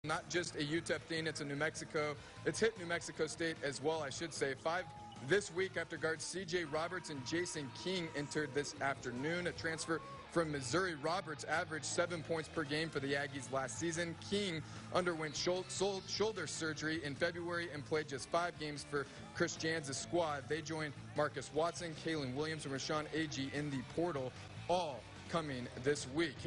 Not just a UTEP thing, it's a New Mexico. It's hit New Mexico State as well, I should say. 5 this week after guards C.J. Roberts and Jason King entered this afternoon. A transfer from Missouri. Roberts averaged 7 points per game for the Aggies last season. King underwent shoulder surgery in February and played just 5 games for Chris Jans' squad. They joined Marcus Watson, Kalen Williams, and Rashawn Agee in the portal, all coming this week.